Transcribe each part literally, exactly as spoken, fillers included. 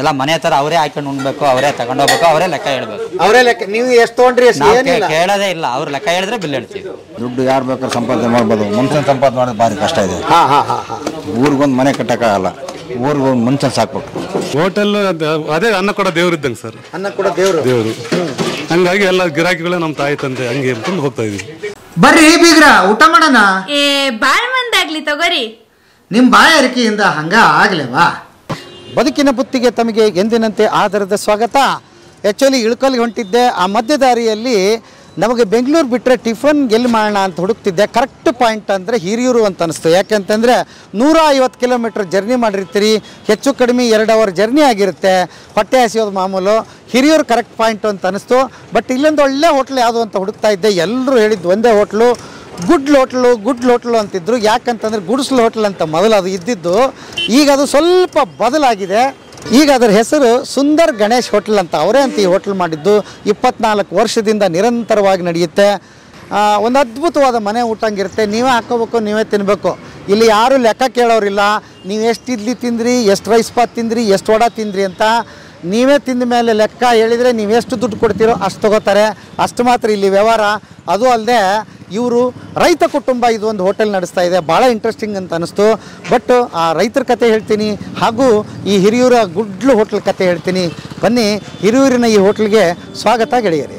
ಎಲ್ಲ ಮನೆ ಹತ್ರ ಅವರೇ ಹಾಕೊಂಡು ಉಣ್ಬೇಕು, ಅವರೇ ತಗೊಂಡು ಹೋಗ್ಬೇಕು, ಅವರೇ ಲೆಕ್ಕ ಹೇಳ್ಬೇಕು. ಅವರೇ ಲೆಕ್ಕ. ನೀವು ಎಷ್ಟು ತೊಗೊಂಡ್ರಿ? ಕೇಳೋದೇ ಇಲ್ಲ, ಅವ್ರು ಲೆಕ್ಕ ಹೇಳಿದ್ರೆ ಬಿಲ್ ಹೇಳ್ತೀವಿ. ದುಡ್ಡು ಯಾರು ಬೇಕಾದ್ರೆ ಸಂಪಾದನೆ ಮಾಡ್ಬೋದು, ಮನುಷ್ಯನ ಸಂಪಾದನೆ ಮಾಡೋದು ಭಾರಿ ಕಷ್ಟ ಇದೆ. ಹಾ ಹಾ ಹಾ ಹಾ ಊರಿಗೊಂದು ಮನೆ ಕಟ್ಟಕ್ಕಾಗಲ್ಲ, ಊರಿಗೊಂದು ಮನುಷ್ಯನ ಸಾಕ್ಬೇಕು. ಹೋಟೆಲ್ ಅದೇ ಅನ್ನ ಕೂಡ ದೇವ್ರು ಇದ್ದಂಗೆ ಸರ್. ಅನ್ನ ಕೂಡ ದೇವ್ರು ದೇವ್ರು ಹಂಗಾಗಿ ಎಲ್ಲ ಗಿರಾಕಿಗಳು ನಮ್ಮ ತಾಯಿ ತಂದೆ ಹಂಗೆ ಅಂತಂದು ಹೋಗ್ತಾ ಇದೀವಿ. ಬರ್ರಿ ಬೀಗ್ರ ಊಟ ಮಾಡೋಣ. ಏ ಬಾಳ್ ಮಂದಾಗ್ಲಿ ತಗೋರಿ. ನಿಮ್ ಬಾಯಾರಿಕೆಯಿಂದ ಹಂಗ ಆಗ್ಲೇವಾ? ಬದುಕಿನ ಬುತ್ತಿಗೆ ತಮಗೆ ಎಂದಿನಂತೆ ಆಧಾರದ ಸ್ವಾಗತ. ಆ್ಯಕ್ಚುಲಿ ಇಳ್ಕಲ್ಗೆ ಹೊಂಟಿದ್ದೆ. ಆ ಮಧ್ಯ ದಾರಿಯಲ್ಲಿ ನಮಗೆ ಬೆಂಗಳೂರು ಬಿಟ್ಟರೆ ಟಿಫನ್ ಎಲ್ಲಿ ಮಾಡೋಣ ಅಂತ ಹುಡುಕ್ತಿದ್ದೆ. ಕರೆಕ್ಟ್ ಪಾಯಿಂಟ್ ಅಂದರೆ ಹಿರಿಯೂರು ಅಂತ ಅನಿಸ್ತು. ಯಾಕೆಂತಂದರೆ ನೂರ ಐವತ್ತು ಕಿಲೋಮೀಟ್ರ್ ಜರ್ನಿ ಮಾಡಿರ್ತೀರಿ, ಹೆಚ್ಚು ಕಡಿಮೆ ಎರಡು ಅವರ್ ಜರ್ನಿ ಆಗಿರುತ್ತೆ, ಹೊಟ್ಟೆ ಹಸಿಯೋದು ಮಾಮೂಲು. ಹಿರಿಯೂರು ಕರೆಕ್ಟ್ ಪಾಯಿಂಟು ಅಂತ ಅನಿಸ್ತು. ಬಟ್ ಇಲ್ಲೊಂದು ಒಳ್ಳೆ ಹೋಟ್ಲ್ ಯಾವುದು ಅಂತ ಹುಡುಕ್ತಾ ಇದ್ದೆ. ಎಲ್ಲರೂ ಹೇಳಿದ್ದು ಒಂದೇ hotel, good hotel good hotel ಅಂತಿದ್ರು. ಯಾಕಂತಂದರೆ ಗುಡ್ಸ್ಲ್ ಹೋಟ್ಲ್ ಅಂತ ಮೊದಲು ಅದು ಇದ್ದಿದ್ದು, ಈಗ ಅದು ಸ್ವಲ್ಪ ಬದಲಾಗಿದೆ. ಈಗ ಅದರ ಹೆಸರು ಸುಂದರ್ ಗಣೇಶ್ ಹೋಟ್ಲ್ ಅಂತ. ಅವರೇ ಅಂತ ಈ ಹೋಟ್ಲ್ ಮಾಡಿದ್ದು. ಇಪ್ಪತ್ನಾಲ್ಕು ವರ್ಷದಿಂದ ನಿರಂತರವಾಗಿ ನಡೆಯುತ್ತೆ. ಒಂದು ಅದ್ಭುತವಾದ ಮನೆ ಊಟಂಗಿರುತ್ತೆ. ನೀವೇ ಹಾಕೋಬೇಕು, ನೀವೇ ತಿನ್ನಬೇಕು. ಇಲ್ಲಿ ಯಾರೂ ಲೆಕ್ಕ ಕೇಳೋರಿಲ್ಲ. ನೀವು ಎಷ್ಟು ಇಡ್ಲಿ ತಿಂದ್ರಿ, ಎಷ್ಟು ರೈಸ್ ಬಾತ್ ತಿಂದ್ರಿ, ಎಷ್ಟು ವಡ ತಿಂದ್ರಿ ಅಂತ ನೀವೇ ತಿಂದ ಮೇಲೆ ಲೆಕ್ಕ ಹೇಳಿದರೆ ನೀವು ಎಷ್ಟು ದುಡ್ಡು ಕೊಡ್ತೀರೋ ಅಷ್ಟು ತೊಗೋತಾರೆ. ಅಷ್ಟು ಮಾತ್ರ ಇಲ್ಲಿ ವ್ಯವಹಾರ. ಅದು ಅಲ್ಲದೆ ಇವರು ರೈತ ಕುಟುಂಬ ಇದು ಒಂದು ಹೋಟೆಲ್ ನಡೆಸ್ತಾ ಇದೆ. ಭಾಳ ಇಂಟ್ರೆಸ್ಟಿಂಗ್ ಅಂತ ಅನ್ನಿಸ್ತು. ಬಟ್ ಆ ರೈತರ ಕತೆ ಹೇಳ್ತೀನಿ, ಹಾಗೂ ಈ ಹಿರಿಯೂರ ಗುಡ್ಲು ಹೋಟ್ಲ್ ಕತೆ ಹೇಳ್ತೀನಿ. ಬನ್ನಿ, ಹಿರಿಯೂರಿನ ಈ ಹೋಟ್ಲಿಗೆ ಸ್ವಾಗತ ಗೆಳೆಯರಿ.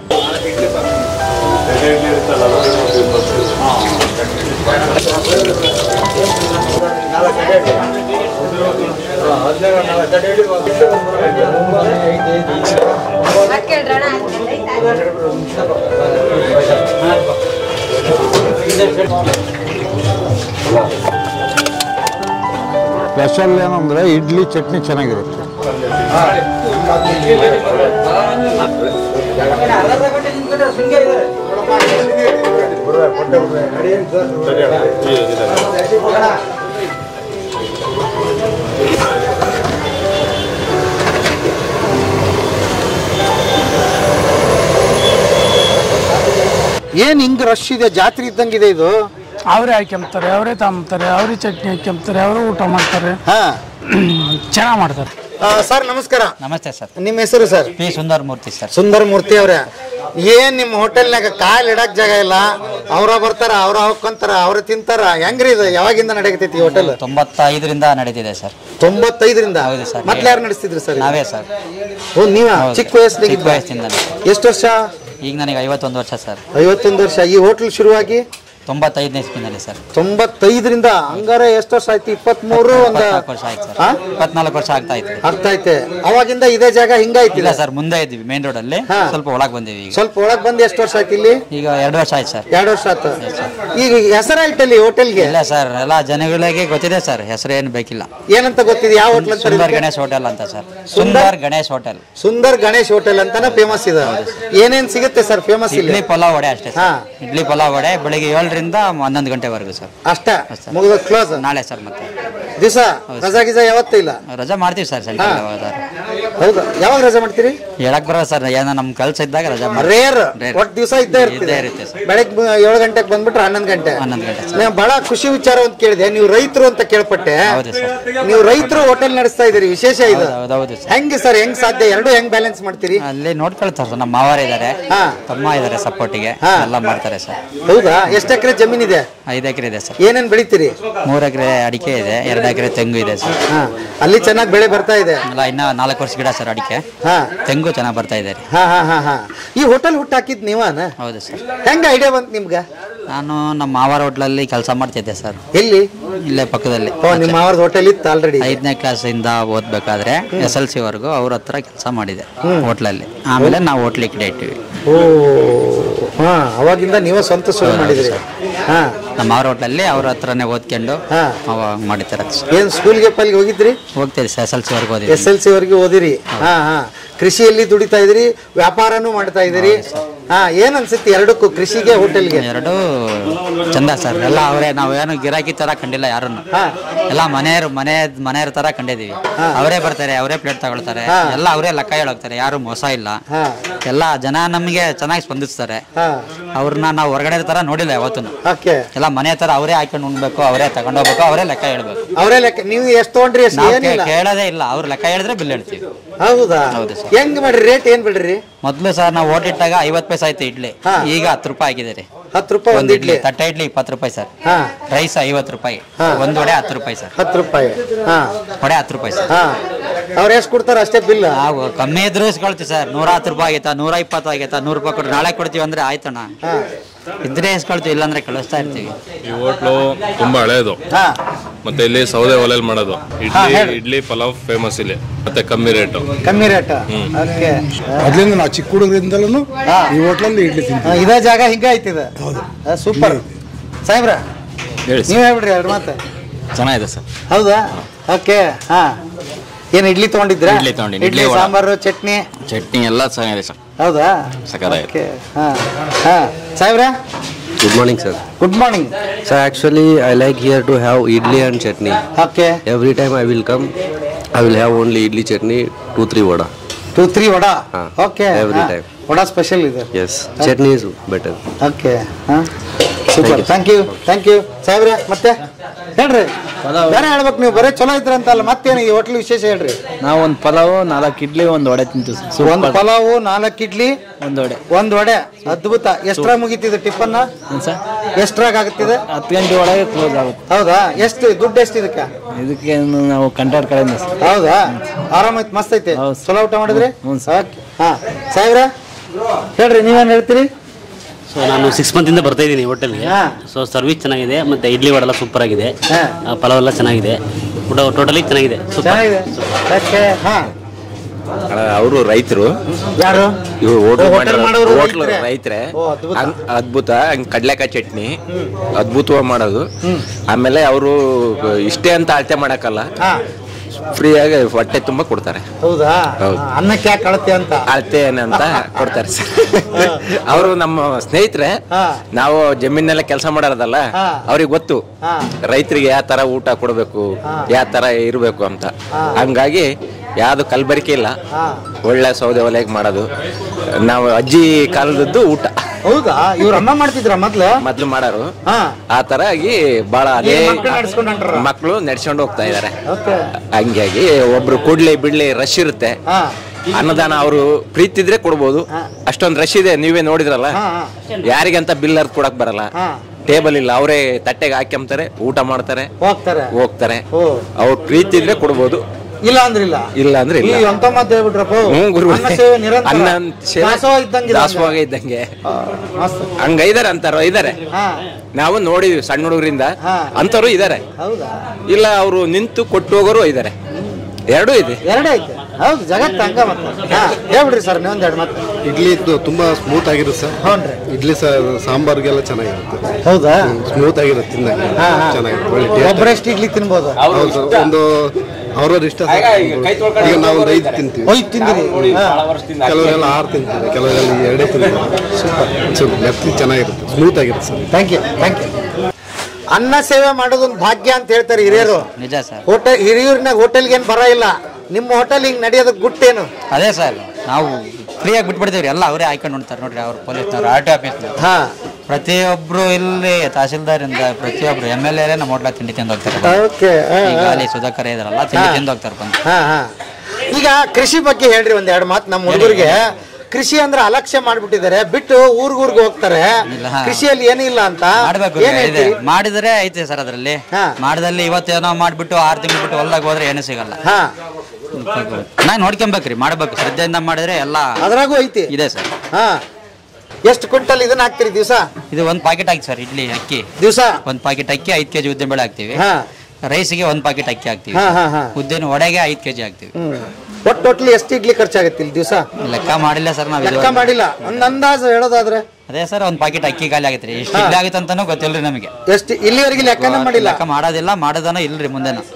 ಸ್ಪೆಷಲ್ ಏನಂದ್ರೆ ಇಡ್ಲಿ ಚಟ್ನಿ ಚೆನ್ನಾಗಿರುತ್ತೆ. ಏನು ಹಿಂಗೆ ರಶ್ ಇದೆ, ಜಾತ್ರೆ ಇದ್ದಂಗಿದೆ ಇದು. ಅವರೇ ಹಾಕ್ಯಂಬ್ತಾರೆ, ಅವರೇ ತಗೊಂತಾರೆ, ಅವರೇ ಚಟ್ನಿ ಹಾಕ್ಯಂಬ್ತಾರೆ, ಅವರೇ ಊಟ ಮಾಡ್ತಾರೆ. ಹಾಂ, ಚೆನ್ನಾಗಿ ಮಾಡ್ತಾರೆ. ಸರ್ ನಮಸ್ಕಾರ. ನಮಸ್ತೆ ಸರ್. ನಿಮ್ಮ ಹೆಸರು sir? P Sundar Murthy sir. Sundar Murthy ಅವರೇ, ಏನ್ ನಿಮ್ಮ ಹೋಟೆಲ್ನಾಗ ಕಾಲ್ ಇಡಕ್ ಜಾಗ ಇಲ್ಲ, ಅವ್ರ ಬರ್ತಾರ, ಅವ್ರ ಹೋಗ್ಕೊಂತಾರ, ಅವ್ರ ತಿಂತಾರ, ಹೆಂಗ್ರಿ ಇದು? ಯಾವಾಗಿಂದ ನಡೆಯತೈತಿ ಹೋಟೆಲ್? ತೊಂಬತ್ತೈದರಿಂದ ನಡೀತಿದೆ ಸರ್. ತೊಂಬತ್ತೈದರಿಂದ? ಹೌದು ಸರ್. ಮತ್ತೆ ಯಾರು ನಡೆಸ್ತಿದ್ರಿ ಸರ್? ನಾವೇ ಸರ್. ಓ, ನೀವ ಚಿಕ್ಕ ವಯಸ್ಸಿನಾಗ? ಚಿಕ್ಕ ವಯಸ್ಸಿಂದ. ಎಷ್ಟು ವರ್ಷ? ಈಗ ನನಗೆ ಐವತ್ತೊಂದು ವರ್ಷ ಸರ್. ಐವತ್ತೊಂದು ವರ್ಷ. ಈ ಹೋಟೆಲ್ ಶುರುವಾಗಿ ತೊಂಬತ್ತೈದನೇ ಇಸ್ವಿನಲ್ಲಿ ಸರ್. ತೊಂಬತ್ತೈದರಿಂದ ಹಂಗಾರೆ ಎಷ್ಟು ವರ್ಷ ಆಯ್ತು? ಇಪ್ಪತ್ಮೂರು ಒಂದು ವರ್ಷ ಆಯ್ತು ಸರ್. ಇಪ್ಪತ್ನಾಲ್ಕು ವರ್ಷ ಆಗ್ತಾ ಇತ್ತು. ಆಗ್ತಾ ಐತೆ. ಅವಾಗಿಂದ ಇದೇ ಜಾಗ ಹಿಂಗಾಯ್ತಿಲ್ಲ ಸರ್? ಮುಂದೆ ಇದ್ವಿ ಮೇನ್ ರೋಡ್ ಅಲ್ಲಿ, ಸ್ವಲ್ಪ ಒಳಗೆ ಬಂದಿವಿ. ಈಗ ಸ್ವಲ್ಪ ಒಳಗೆ ಬಂದು ಎಷ್ಟು ವರ್ಷ ಆಯ್ತು ಇಲ್ಲಿ? ಈಗ ಎರಡು ವರ್ಷ ಆಯ್ತು ಸರ್. ಎರಡು ವರ್ಷ ಆಯ್ತು. ಈಗ ಹೆಸರಾಯ್ತಲ್ಲಿ ಹೋಟೆಲ್ಗೆ? ಇಲ್ಲ ಸರ್, ಎಲ್ಲ ಜನಗಳಿಗೆ ಗೊತ್ತಿದೆ ಸರ್, ಹೆಸರು ಏನು ಬೇಕಿಲ್ಲ. ಏನಂತ ಗೊತ್ತಿದೆ? ಯಾವ ಹೋಟೆಲ್ ಅಂತ? ಸುಂದರ್ ಗಣೇಶ್ ಹೋಟೆಲ್ ಅಂತ sir. Sundar Ganesh hotel. Sundar Ganesh hotel ಅಂತಾನೆ ಫೇಮಸ್ ಇದೆ. ಏನೇನ್ ಸಿಗುತ್ತೆ ಸರ್ ಫೇಮಸ್ ಇಲ್ಲಿ? ಇಡ್ಲಿ ಪಲಾವ್ ವಡೆ ಅಷ್ಟೇ ಸರ್. ಇಡ್ಲಿ ಪಲಾವ್ ವಡೆ ಬೆಳಿಗ್ಗೆ ಏಳರಿಂದ ಹನ್ನೊಂದು ಗಂಟೆವರೆಗೂ ಸರ್. ಅಷ್ಟೇ ಮುಗಿದ ಕ್ಲೋಸ್? ನಾಳೆ ಸರ್. ಮತ್ತೆ ದಿವಸ ರಜಾ ಗಿಜಾ ಯಾವತ್ತೂ ಇಲ್ಲ? ರಜಾ ಮಾಡ್ತೀವಿ ಸರ್. ಹೌದಾ? ಯಾವಾಗ ರಜಾ ಮಾಡ್ತೀರಿ? ಹೇಳಕ್ ಬರೋ ಸರ್, ಏನೋ ನಮ್ ಕೆಲಸ ಇದ್ದಾಗ ರಜಾ. ರೇರ್ ಒಟ್ಟು ದಿವಸ ಇದ್ದೇ ಇರುತ್ತೆ. ಬೆಳಗ್ಗೆ ಏಳು ಗಂಟೆಗೆ ಬಂದ್ಬಿಟ್ರೆ ಹನ್ನೊಂದು ಗಂಟೆ. ಹನ್ನೊಂದು ಗಂಟೆ. ನಾನು ಬಹಳ ಖುಷಿ ವಿಚಾರ ಅಂತ ಕೇಳಿದೆ. ನೀವು ರೈತರು ಅಂತ ಕೇಳ್ಪಟ್ಟೆ. ನೀವು ರೈತರು ಹೋಟೆಲ್ ನಡೆಸ್ತಾ ಇದೀರಿ, ವಿಶೇಷ ಇದು. ಹೆಂಗೆ ಸರ್, ಹೆಂಗ್ ಸಾಧ್ಯ? ಎರಡು ಹೆಂಗ್ ಬ್ಯಾಲೆನ್ಸ್ ಮಾಡ್ತೀರಿ? ಅಲ್ಲಿ ನೋಡ್ಕೊಳ್ತಾರೆ ಸರ್, ನಮ್ಮ ಮಾವಾರ ಇದಾರೆ, ತಮ್ಮ ಇದಾರೆ ಸಪೋರ್ಟಿಗೆ, ಎಲ್ಲ ಮಾಡ್ತಾರೆ ಸರ್. ಹೌದಾ? ಎಷ್ಟು ಎಕರೆ ಜಮೀನ್ ಇದೆ? ಐದು ಎಕರೆ ಇದೆ ಸರ್. ಏನೇನ್ ಬೆಳಿತೀರಿ? ಮೂರ್ ಎಕರೆ ಅಡಿಕೆ ಇದೆ, ಎರಡು ಎಕರೆ ತೆಂಗು ಇದೆ ಸರ್. ಅಲ್ಲಿ ಚೆನ್ನಾಗಿ ಬೆಳೆ ಬರ್ತಾ ಇದೆ? ಅಲ್ಲ, ಇನ್ನ ನಾಲ್ಕು ವರ್ಷ ಗಿಡ ಸರ್ ಅಡಿಕೆ. ತೆಂಗು ಚೆನ್ನಾಗಿ ಬರ್ತಾ ಇದೆ. ಈ ಹೋಟೆಲ್ ಹುಟ್ಟು ಹಾಕಿದ್ ನೀವಾನ? ಹೌದು ಸರ್. ಹೆಂಗ ಐಡಿಯಾ ಬಂತು ನಿಮ್ಗೆ? ನಾನು ನಮ್ಮ ಮಾವಾರ ಹೋಟ್ಲಲ್ಲಿ ಕೆಲಸ ಮಾಡ್ತಿದ್ದೆ ಸರ್. ಎಲ್ಲಿ? ಇಲ್ಲೇ ಪಕ್ಕದಲ್ಲಿ. ನಿಮ್ಮ ಮಾವಾರದ ಹೋಟೆಲ್ ಇತ್ತು ಆಲ್ರೆಡಿ? ಐದನೇ ಕ್ಲಾಸ್ ಇಂದ ಓದ್ಬೇಕಾದ್ರೆ ಎಸ್ ಎಲ್ ಸಿ ವರೆಗೂ ಅವ್ರ ಹತ್ರ ಕೆಲಸ ಮಾಡಿದೆ ಹೋಟ್ಲಲ್ಲಿ. ಆಮೇಲೆ ನಾವು ಹೋಟ್ಲ್ ಈ ಕಡೆ ಇಟ್ಟಿವಿ. ಓ, ಹಾ, ಅವಾಗಿಂದ ನೀವೇ ಸ್ವಂತ ಶುರು ಮಾಡಿದ್ರಿ? ಹಾ, ನಮ್ಮ ಅವ್ರ ಹೋಟ್ಲಲ್ಲಿ ಅವ್ರ ಹತ್ರನೇ ಓದ್ಕೊಂಡು ಅವಾಗ ಮಾಡಿದ್ದಾರೆ. ಏನ್ ಸ್ಕೂಲ್ಗೆ ಪಲ್ಗೆ ಹೋಗಿದ್ರಿ? ಹೋಗ್ತೀರಿ ಸರ್. ಎಸ್ ಎಲ್ ಸಿ ವರೆಗೂ ಓದಿರಿ. ಎಸ್ ಎಲ್ ಸಿ ವರೆಗೂ ಓದಿರಿ. ಹಾ ಹಾ. ಕೃಷಿಯಲ್ಲಿ ದುಡಿತಾ ಇದ್ರಿ, ವ್ಯಾಪಾರನೂ ಮಾಡ್ತಾ ಇದ್ರಿ. ಹಾ ಏನ್ ಅನ್ಸುತ್ತೆ ಎರಡಕ್ಕೂ, ಕೃಷಿಗೆ ಹೋಟೆಲ್ಗೆ? ಎರಡು ಚಂದ ಸರ್, ಎಲ್ಲ ಅವರೇ. ನಾವು ಏನು ಗಿರಾಕಿ ತರ ಕಂಡಿಲ್ಲ ಯಾರನ್ನು, ಎಲ್ಲ ಮನೆಯವರು ಮನೆ ಮನೆಯವ್ರ ತರ ಕಂಡಿದೀವಿ. ಅವರೇ ಬರ್ತಾರೆ, ಅವರೇ ಪ್ಲೇಟ್ ತಗೊಳ್ತಾರೆ, ಎಲ್ಲ ಅವರೇ ಲೆಕ್ಕ ಹೇಳೋಗ್ತಾರೆ, ಯಾರು ಮೋಸ ಇಲ್ಲ. ಎಲ್ಲ ಜನ ನಮಗೆ ಚೆನ್ನಾಗಿ ಸ್ಪಂದಿಸ್ತಾರೆ. ಅವ್ರನ್ನ ನಾವು ಹೊರಗಡೆ ತರ ನೋಡಿಲ್ಲ ಯಾವತ್ತೂ. ಎಲ್ಲ ಮನೆ ತರ ಅವರೇ ಹಾಕೊಂಡು ಉಣ್ಬೇಕು, ಅವರೇ ತಗೊಂಡ್ ಹೋಗ್ಬೇಕು, ಅವರೇ ಲೆಕ್ಕ ಹೇಳ್ಬೇಕು. ಅವರೇ ಲೆಕ್ಕ. ನೀವು ಎಷ್ಟು ತಗೊಂಡ್ರಿ? ಕೇಳೋದೇ ಇಲ್ಲ, ಅವ್ರು ಲೆಕ್ಕ ಹೇಳಿದ್ರೆ ಬಿಲ್ ಹೇಳ್ತೀವಿ. ಹೌದಾ? ಹೌದು ಸರ್. ಹೆಂಗ್ ಮಾಡ್ರಿ ರೇಟ್? ಏನ್ ಬಿಡ್ರಿ? ಮೊದ್ಲು ಸರ್ ನಾವು ಓಟಿಟ್ಟಾಗ ಐವತ್ ಪೈಸೆ ಆಯ್ತು ಇಡ್ಲಿ, ಈಗ ಹತ್ತು ರೂಪಾಯಿ ಆಗಿದೆ ರೀ. ಹತ್ತು ರೂಪಾಯಿ ಒಂದು ಇಡ್ಲಿ. ತಟ್ಟೆ ಇಡ್ಲಿ ಇಪ್ಪತ್ತು ರೂಪಾಯಿ ಸರ್. ರೈಸ್ ಐವತ್ತು ರೂಪಾಯಿ, ಒಂದ್ ವಡೆ ಹತ್ತು ರೂಪಾಯಿ ಸರ್. ಹತ್ತು ರೂಪಾಯಿ ವಡೆ ಹತ್ತು ರೂಪಾಯಿ ಸರ್. ಅವ್ರು ಎಷ್ಟು ಕೊಡ್ತಾರೆ ಅಷ್ಟೇ ಬಿಲ್. ನಾವು ಕಮ್ಮಿ ಇದ್ರು ಇಸ್ಕೊಳ್ತೀವಿ ಸರ್. ನೂರ ಹತ್ತು ರೂಪಾಯಿ ಆಗೈತಾ, ನೂರ ಇಪ್ಪತ್ತು ಆಗೈತಾ, ನೂರು ರೂಪಾಯಿ ಕೊಟ್ಟು ನಾಳೆ ಕೊಡ್ತೀವಿ ಅಂದ್ರೆ ಆಯ್ತಣ್ಣ, ಇದ್ರೆ ಇಸ್ಕೊಳ್ತೀವಿ, ಇಲ್ಲಾಂದ್ರೆ ಕಳಿಸ್ತಾ ಇರ್ತೀವಿ. ಈ ಹೋಟ್ಲು ತುಂಬಾ ಹಳೇದು, ಮತ್ತೆ ಇಲ್ಲಿ ಸೌದೆ ಒಲೆಯಲ್ಲಿ ಮಾಡೋದು ಇಡ್ಲಿ ಇಡ್ಲಿ ಪಲಾವ್ ಫೇಮಸ್ ಇಲ್ಲಿ, ಮತ್ತೆ ಕಮ್ಮಿ ರೇಟು. ಕಮ್ಮಿ ರೇಟ್. ಮೊದ್ಲಿಂದ ನಾವು ಚಿಕ್ಕ ಹುಡುಗರಿಂದಲೂ ಈ ಹೋಟ್ಲಲ್ಲಿ ಇಡ್ಲಿ ತಿಂತೀವಿ. ಇದೇ ಜಾಗ ಹಿಂಗ ಐತಿದೆ. ಸೂಪರ್. ಸಾಹೇಬ್ರ ನೀವ್ ಹೇಳ್ಬಿಡ್ರಿ ಎರಡು ಮಾತು. ಚೆನ್ನಾಗಿದೆ ಸರ್. ಹೌದಾ? ಓಕೆ. ಹಾ ಏನ್ ಇಡ್ಲಿ ತಗೊಂಡಿದ್ರ? ಇಡ್ಲಿ ತಗೊಂಡಿನಿ. ಇಡ್ಲಿ ಸಾಂಬಾರು ಚಟ್ನಿ ಚಟ್ನಿ ಎಲ್ಲ ಚೆನ್ನಾಗಿದೆ ಸರ್. ಹೌದಾ? ಸಕ್ಕತ್ತಾಗಿದೆ. ಹಾ ಹಾ ಸಾಹೇಬ್ರ Good morning, sir. Good morning. Sir, actually, I like here to have idli and chutney. Okay. Every time I will come, I will have only idli, chutney, two, three vada. Two, three vada? Uh, okay. Every uh, time. Vada special is there? Yes. Uh, chutney is better. Okay. Huh? Super. Thank you. Thank you. ಸಾಹೇಬ್ರೆ ಮತ್ತೆ ಹೇಳ್ರಿ. ಬೇರೆ ಹೇಳ್ಬೇಕು, ನೀವು ಬರೀ ಚಲೋ ಇದ್ರ ಅಂತಲ್ಲ, ಮತ್ತೇನು ಈ ಹೋಟ್ಲ್ ವಿಶೇಷ ಹೇಳ್ರಿ. ನಾವು ಒಂದು ಪಲಾವು ನಾಲ್ಕು ಇಡ್ಲಿ ಒಂದು ವಡೆ ತಿಂತೀವಿ. ಒಂದು ಪಲಾವು ನಾಲ್ಕು ಇಡ್ಲಿ ಒಂದು ವಡೆ. ಒಂದು ವಡೆ. ಅದ್ಭುತ. ಎಷ್ಟ್ರಾಗ ಮುಗಿತಿದೆ ಟಿಫನ್? ಎಷ್ಟ್ರಾಗ ಆಗುತ್ತಿದೆ? ಹತ್ತು ಗಂಟೆ ಒಳಗೆ ಕ್ಲೋಸ್ ಆಗುತ್ತೆ. ಹೌದಾ? ಎಷ್ಟು ದುಡ್ಡು ಎಷ್ಟು ಇದಕ್ಕೆ? ಇದಕ್ಕೆ ನಾವು ಕಂಟಾಡ್ ಕಡೆಯಿಂದ. ಹೌದಾ? ಆರಾಮೈತಿ, ಮಸ್ತ್ ಐತೆ. ಚಲೋ ಊಟ ಮಾಡಿದ್ರಿ? ಹಾ ಸಾಹೇಬ್ರ ಹೇಳ್ರಿ, ನೀವೇನು ಹೇಳ್ತೀರಿ? ಸೊ ನಾನು ಸಿಕ್ಸ್ ಮಂತಿಂದ ಬರ್ತಾ ಇದ್ದೀನಿ ಹೋಟೆಲ್ಗೆ. ಸೊ ಸರ್ವಿಸ್ ಚೆನ್ನಾಗಿದೆ, ಮತ್ತೆ ಇಡ್ಲಿ ವಡೆ ಎಲ್ಲ ಸೂಪರ್ ಆಗಿದೆ, ಪಲಾವ್ ಎಲ್ಲ ಚೆನ್ನಾಗಿದೆ, ಊಟ ಟೋಟಲಿ ಚೆನ್ನಾಗಿದೆ. ಅವರು ರೈತರು, ಯಾರು ಹೋಟ್ಲ್ ರೈತರೇ. ಅದ್ಭುತ. ಕಡ್ಲೆಕಾಯಿ ಚಟ್ನಿ ಅದ್ಭುತವಾಗಿ ಮಾಡೋದು. ಆಮೇಲೆ ಅವರು ಇಷ್ಟೇ ಅಂತ ಅಳತೆ ಮಾಡಕ್ಕಲ್ಲ, ಫ್ರೀಯಾಗಿ ಹೊಟ್ಟೆ ತುಂಬಾ ಕೊಡ್ತಾರೆ. ಹೌದಾ? ಅನ್ನಕ್ಕೆ ಯಾಕೆ ಅಳತೆ ಅಂತ ಅಳತೆ ಏನಂತ ಕೊಡ್ತಾರೆ ಸರ್. ಅವರು ನಮ್ಮ ಸ್ನೇಹಿತರೆ. ನಾವು ಜಮೀನೆಲ್ಲ ಕೆಲಸ ಮಾಡೋದಲ್ಲ, ಅವ್ರಿಗೆ ಗೊತ್ತು ರೈತರಿಗೆ ಯಾವ ತರ ಊಟ ಕೊಡ್ಬೇಕು, ಯಾವ ತರ ಇರ್ಬೇಕು ಅಂತ. ಹಂಗಾಗಿ ಯಾವ್ದು ಕಲ್ಬರಿಕೆ ಇಲ್ಲ, ಒಳ್ಳೆ ಸೌದೆ ಒಲೆಗೆ ಮಾಡೋದು. ನಾವು ಅಜ್ಜಿ ಕಾಲದದ್ದು ಊಟ. ಹೌದಾ? ಇವ್ರ ಅಮ್ಮ ಮಾಡ್ತಿದ್ರ ಮೊದ್ಲು? ಮೊದ್ಲು ಮಾಡಾರು. ಆ ತರ ಆಗಿ ಬಹಳ ಅದೇ ಮಕ್ಕಳು ನಡ್ಸ್ಕೊಂಡು ಹೋಗ್ತಾ ಇದಾರೆ. ಹಂಗಾಗಿ ಒಬ್ರು ಕೊಡ್ಲಿ ಬಿಡ್ಲಿ ರಶ್ ಇರುತ್ತೆ. ಅನ್ನದಾನ ಅವರು ಪ್ರೀತಿ ಇದ್ರೆ ಕೊಡ್ಬೋದು, ಅಷ್ಟೊಂದು ರಶ್ ಇದೆ. ನೀವೇ ನೋಡಿದ್ರಲ್ಲ, ಯಾರಿಗಂತ ಬಿಲ್ ಅರ್ಥ ಕೊಡಕ್ ಬರಲ್ಲ. ಟೇಬಲ್ ಇಲ್ಲ, ಅವರೇ ತಟ್ಟೆಗೆ ಹಾಕ್ಯಂತಾರೆ, ಊಟ ಮಾಡ್ತಾರೆ, ಹೋಗ್ತಾರೆ ಹೋಗ್ತಾರೆ ಅವ್ರ ಪ್ರೀತಿ ಇದ್ರೆ ಕೊಡ್ಬೋದು, ಇಲ್ಲ ಅಂದ್ರೆ ಇಲ್ಲ. ಇಲ್ಲ ಅಂದ್ರೆ ಇಲ್ಲ. ಅಂತ ಮಾತು ಹೇಳ್ಬಿಟ್ರಪ್ಪ. ಅನ್ನ ದಾಸೋಹ ಇದ್ದಂಗೆ ಹಂಗೈದಾರೆ ಅಂತಾರ ಇದಾರೆ. ನಾವು ನೋಡಿದ್ವಿ ಸಣ್ಣ ಹುಡುಗರಿಂದ, ಅಂತವ್ರು ಇದಾರೆ. ಇಲ್ಲ ಅವರು ನಿಂತು ಕೊಟ್ಟು ಹೋಗೋರು ಇದಾರೆ. ಎರಡೂ ಇದೆ. ಎರಡೂ ಐತೆ. ಹೌದು, ಜಗತ್ತು ಹಂಗ. ಮತ್ತೆ ಹೇಳ್ಬಿಡ್ರಿ ಸರ್ ನೀವೊಂದ್ ಎರಡು ಮಾತು. ಇಡ್ಲಿ ತುಂಬಾ ಸ್ಮೂತ್ ಆಗಿರುತ್ತೆ ಸರ್. ಹೌನ್ರಿ. ಇಡ್ಲಿ ಸಾಂಬಾರ್ಗೆಲ್ಲ ಚೆನ್ನಾಗಿರುತ್ತೆ. ಹೌದಾ? ಸ್ಮೂತ್ ಆಗಿರುತ್ತೆ, ತಿನ್ನಕ್ಕೆ ಚೆನ್ನಾಗಿರುತ್ತೆ. ಒಬ್ಬರಷ್ಟು ಇಡ್ಲಿ ತಿನ್ಬೋದು. ಹೌದು ಸರ್. ಒಂದು ಅವ್ರವ್ರ ಇಷ್ಟ. ಈಗ ನಾವು ಒಂದು ಐದು ತಿಂತೀವಿ. ಐದು ತಿಂದಿರಿ? ಕೆಲವರೆಲ್ಲ ಆರು ತಿಂತೀವಿ, ಕೆಲವರೆಲ್ಲ ಎರಡೇ ತಿಂತೀವಿ. ಸ್ವಲ್ಪ ಮೆತ್ತಿ ಚೆನ್ನಾಗಿರುತ್ತೆ, ಸ್ಮೂತ್ ಆಗಿರುತ್ತೆ sir. Thank you. Thank you. ಅನ್ನ ಸೇವೆ ಮಾಡೋದೊಂದು ಭಾಗ್ಯ ಅಂತ ಹೇಳ್ತಾರೆ ಹಿರಿಯರು. ನಿಜ ಸರ್. ಹೋಟೆಲ್ ಹಿರಿಯೂರಿನಾಗ ಹೋಟೆಲ್ಗೆ ಏನು ಬರ ಇಲ್ಲ. ನಿಮ್ಮ ಹೋಟೆಲ್ ಹಿಂಗೆ ನಡೆಯೋದಕ್ಕೆ ಗುಟ್ಟೇನು? ಅದೇ ಸರ್, ನಾವು ಫ್ರೀಯಾಗಿ ಬಿಟ್ಬಿಡ್ತೀವಿ. ಎಲ್ಲ ಅವರೇ ಹಾಕೊಂಡು ನೋಡ್ತಾರೆ ನೋಡ್ರಿ. ಅವ್ರು ಪೊಲೀಸ್ನವ್ರು, ಆರ್ ಟಿ ಆಫೀಸ್ನವ್ರು, ಹಾ ಪ್ರತಿಯೊಬ್ರು ಇಲ್ಲಿ ತಹಸೀಲ್ದಾರಿಂದ ಪ್ರತಿಯೊಬ್ರು ಎಮ್ ಎಲ್ ಎ ನಮ್ಮ ಹೋಟ್ಲ ತಿಂಡಿ ತಿಂದು ಹೋಗ್ತಾರೆ. ಈಗ ಅಲ್ಲಿ ಸುಧಾಕರ್ ಇದಾರಲ್ಲ, ತಿಂಡಿ ತಿಂದು ಹೋಗ್ತಾರೆ ಬಂದು. ಈಗ ಕೃಷಿ ಬಗ್ಗೆ ಹೇಳ್ರಿ ಒಂದ್ ಎರಡು ಮಾತು. ನಮ್ಮ ಹುಡುಗರಿಗೆ ಕೃಷಿ ಅಂದ್ರೆ ಅಲಕ್ಷ್ಯ ಮಾಡ್ಬಿಟ್ಟಿದ್ದಾರೆ, ಬಿಟ್ಟು ಊರ್ಗೂರ್ಗ್ ಹೋಗ್ತಾರೆ. ಕೃಷಿಯಲ್ಲಿ ಏನಿಲ್ಲ ಅಂತ ಮಾಡಿದ್ರೆ ಐತೆ ಸರ್. ಅದ್ರಲ್ಲಿ ಮಾಡದಲ್ಲಿ ಇವತ್ತೇನೋ ಮಾಡ್ಬಿಟ್ಟು ಆರು ತಿಂಗಳು ಬಿಟ್ಟು ಹೊಲ್ದಾಗ ಹೋದ್ರೆ ಏನು ಸಿಗಲ್ಲ. ನಾ ನೋಡ್ಕೊಂಬೇಕ್ರಿ, ಮಾಡ್ಬೇಕು, ಶ್ರದ್ಧೆಯಿಂದ ಮಾಡಿದ್ರೆ ಎಲ್ಲ ಅದ್ರಾಗೂ ಐತಿ ಇದೆ ಸರ್. ಹಾ ಎಷ್ಟು ಕ್ವಿಂಟಲ್ ಇದನ್ನ ಹಾಕ್ತಿರಿ ದಿವಸ? ಇದು ಒಂದ್ ಪಾಕೆಟ್ ಹಾಕಿ ಸರ್. ಇಡ್ಲಿ ಅಕ್ಕಿ ದಿವಸ ಒಂದ್ ಪಾಕೆಟ್ ಅಕ್ಕಿ, ಐದ್ ಕೆಜಿ ಉದ್ದಿನ ಬೇಳೆ ಹಾಕ್ತಿವಿ. ರೈಸ್ಗೆ ಒಂದ್ ಪಾಕೆಟ್ ಅಕ್ಕಿ ಹಾಕ್ತಿವಿ. ಉದ್ದಿನ ವಡೆಗೆ ಐದ್ ಕೆಜಿ ಹಾಕ್ತಿವಿ. ಒಟ್ಟು ಟೋಟಲಿ ಎಷ್ಟು ಇಡ್ಲಿ ಖರ್ಚಾಗತ್ತೆ ಇಲ್ಲಿ ದಿವಸ? ಲೆಕ್ಕ ಮಾಡಿಲ್ಲ ಸರ್ ನಾವು. ಲೆಕ್ಕ ಮಾಡಿಲ್ಲ, ಒಂದ್ ಅಂದಾಜು ಹೇಳೋದಾದ್ರೆ? ಅದೇ ಸರ್, ಒಂದ್ ಪಾಕೆಟ್ ಅಕ್ಕಿ ಖಾಲಿ ಆಗತ್ರಿ. ಎಷ್ಟು ಇಡ್ಲಿ ಆಗತ್ತೆ ಅಂತಾನು ಗೊತ್ತಿಲ್ರಿ ನಮಗೆ. ಎಷ್ಟು ಇಲ್ಲಿವರೆಗೆ ಲೆಕ್ಕನೇ ಮಾಡಿಲ್ಲ? ಲೆಕ್ಕ ಮಾಡೋದಿಲ್ಲ, ಮಾಡೋದನ ಇಲ್ರಿ ಮುಂದೆನ.